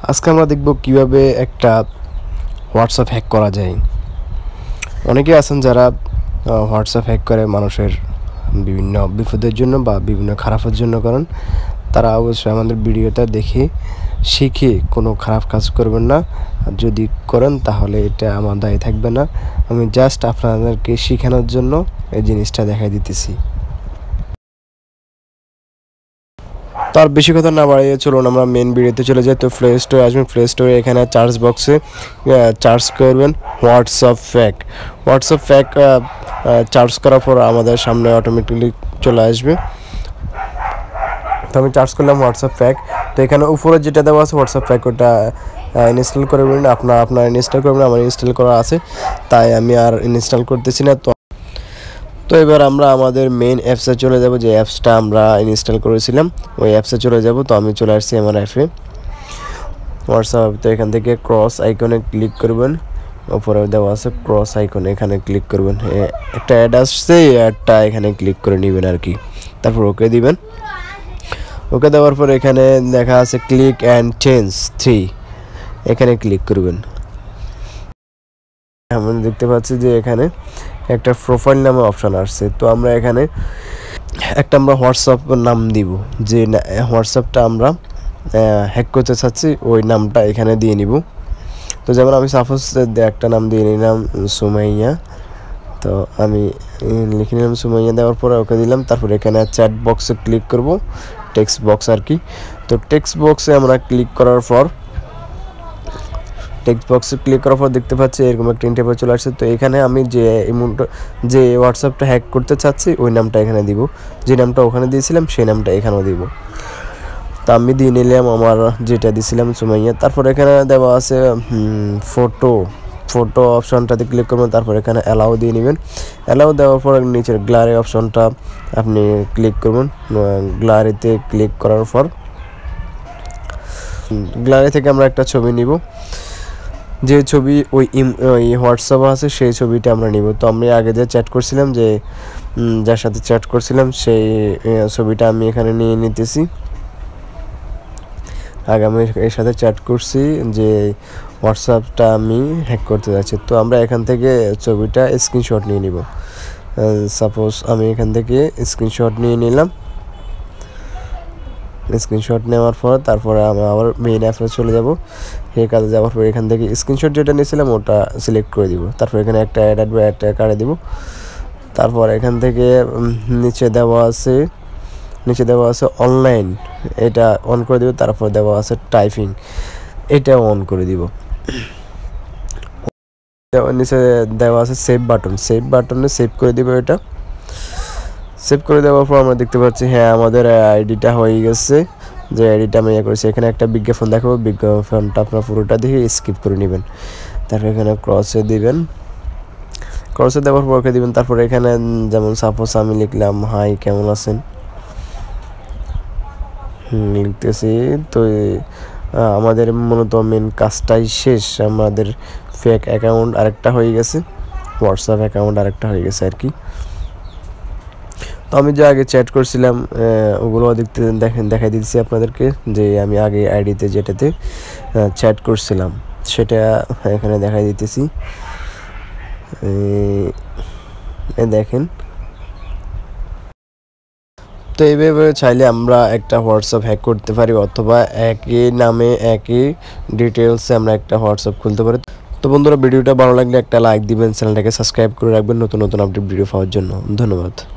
আজকে আমরা দেখব কিভাবে একটা হোয়াটসঅ্যাপ হ্যাক করা যায়। অনেকে আছেন যারা হোয়াটসঅ্যাপ হ্যাক করে মানুষের বিভিন্ন বিপদের জন্য বা বিভিন্ন খারাপের জন্য করেন। তারা অবশ্যই আমাদের ভিডিওটা দেখে শিখে কোনো খারাপ কাজ করবেন না। আর যদি করেন তাহলে এটা আমার দায়ী থাকবে না। আমি জাস্ট আপনাদেরকে শেখানোর জন্য এই জিনিসটা দেখাই দিতেছি। তার বেশি কথা না বাড়িয়ে চলুন আমরা মেন ভিডিওতে চলে যাই। তো প্লে স্টোরে আসবেন, প্লে স্টোরে এখানে সার্চ বক্সে সার্চ করবেন হোয়াটসঅ্যাপ ফ্যাক। সার্চ করার পর আমাদের সামনে অটোমেটিকলি চলে আসবে। তো আমি সার্চ করলাম হোয়াটসঅ্যাপ ফ্যাক। তো এখানে উপরে যেটা দেওয়া আছে হোয়াটসঅ্যাপ ফ্যাক, ওটা ইনস্টল করবেন। আপনার ইনস্টল করবেন, আমার ইনস্টল করা আছে তাই আমি আর ইনস্টল করতেছি না। তো এবার আমরা আমাদের মেইন অ্যাপসে চলে যাব, যে অ্যাপসটা আমরা ইনস্টল করেছিলাম ওই অ্যাপসে চলে যাব। তো আমি চলে আসছি আমার অ্যাপে হোয়াটসঅ্যাপ। তো এখান থেকে ক্রস আইকনে ক্লিক করবেন, উপরে দেওয়া আছে ক্রস আইকনে, এখানে ক্লিক করবেন। একটা অ্যাড আসছে, এই অ্যাডটা এখানে ক্লিক করে নেবেন আর কি। তারপর ওকে দিবেন। ওকে দেওয়ার পর এখানে দেখা আছে ক্লিক অ্যান্ড চেঞ্জ 3, এখানে ক্লিক করবেন। আমরা দেখতে পাচ্ছি যে এখানে একটা প্রোফাইল নামে অপশন আসছে। তো আমরা এখানে আমরা হোয়াটসঅ্যাপ নাম দিব, যে হোয়াটসঅ্যাপটা আমরা হ্যাক করতে চাচ্ছি ওই নামটা এখানে দিয়ে নিব। তো যেমন আমি সাপোজ একটা নাম দিয়ে নিলাম সুমাইয়া। তো আমি লিখে নিলাম সুমাইয়া, দেওয়ার পরে ওকে দিলাম। তারপর এখানে চ্যাট বক্সে ক্লিক করব, টেক্সট বক্স আর কি। তো টেক্সট বক্সে আমরা ক্লিক করার পর দেখতে পাচ্ছি এরকম একটা ইন্টারফেস চলে আসছে। তো এখানে আমি যে হোয়াটসঅ্যাপটা হ্যাক করতে চাচ্ছি ওই নামটা এখানে দিব, যে নামটা ওখানে দিয়েছিলাম সেই নামটা এখানেও দিব। তো আমি দিয়ে নিলাম আমার যেটা দিয়েছিলাম সুমাইয়া। তারপর এখানে দেওয়া আছে ফটো অপশনটাতে ক্লিক করবেন। তারপর এখানে অ্যালাউ দিয়ে নেবেন। অ্যালাউ দেওয়ার পর নিচের গ্যালারি অপশনটা আপনি ক্লিক করবেন। গ্যালারিতে ক্লিক করার পর গ্যালারি থেকে আমরা একটা ছবি নিব, যে ছবি ওই হোয়াটসঅ্যাপে আছে সেই ছবিটা আমরা নিব। তো আমি আগে যে চ্যাট করছিলাম, যার সাথে চ্যাট করছিলাম সেই ছবিটা আমি এখানে নিয়ে নিতেছি। আগে আমি এর সাথে চ্যাট করছি, যে হোয়াটসঅ্যাপটা আমি হ্যাক করতে যাচ্ছি। তো আমরা এখান থেকে ছবিটা স্ক্রিনশট নিয়ে নিব। সাপোজ আমি এখান থেকে স্ক্রিনশট নিয়ে নিলাম। স্ক্রিনশট নেওয়ার পর তারপরে আমরা আবার মেইন অ্যাপে চলে যাব। এই কাজে যাওয়ার পর এখান থেকে স্ক্রিনশট যেটা নিয়েছিলাম ওটা সিলেক্ট করে দিব। তারপর এখানে একটা অ্যাডটা কাটে দিব। তারপর এখান থেকে নিচে দেওয়া আছে অনলাইন, এটা অন করে দিব। তারপর দেওয়া আছে টাইপিং, এটা অন করে দিব। নিচে দেওয়া আছে সেভ বাটনে সেভ করে দিব। এটা সেভ করে দেওয়ার পর আমরা দেখতে পাচ্ছি হ্যাঁ আমাদের আইডিটা হয়ে গেছে, যে আইডিটা আমি করেছি। এখানে একটা বিজ্ঞাপন দেখাবো, বিজ্ঞাপনটা আপনার পুরোটা দেখে স্কিপ করে নেবেন। তারপর এখানে ক্রসে দেওয়ার পর ওকে দিবেন। তারপর এখানে যেমন সাপোজ আমি লিখলাম হাই কেমন আছেন, লিখতেছি। তো আমাদের মূলত মেন কাজটাই শেষ, আমাদের ফেক অ্যাকাউন্ট আরেকটা হয়ে গেছে, হোয়াটসঅ্যাপ অ্যাকাউন্ট আরেকটা হয়ে গেছে আর কি। তো আমি যে আগে চ্যাট করছিলাম ওগুলো দেখাই দিচ্ছি আপনাদেরকে, যে আমি আগে আইডিতে যেটাতে চ্যাট করছিলাম সেটা এখানে দেখাই দিতেছি। দেখেন। তো এইভাবে চাইলে আমরা একটা হোয়াটসঅ্যাপ হ্যাক করতে পারি, অথবা একই নামে একই ডিটেলসে আমরা একটা হোয়াটসঅ্যাপ খুলতে পারি। তো বন্ধুরা, ভিডিওটা ভালো লাগলে একটা লাইক দিবেন, চ্যানেলটাকে সাবস্ক্রাইব করে রাখবেন নতুন আপডেট ভিডিও পাওয়ার জন্য। ধন্যবাদ।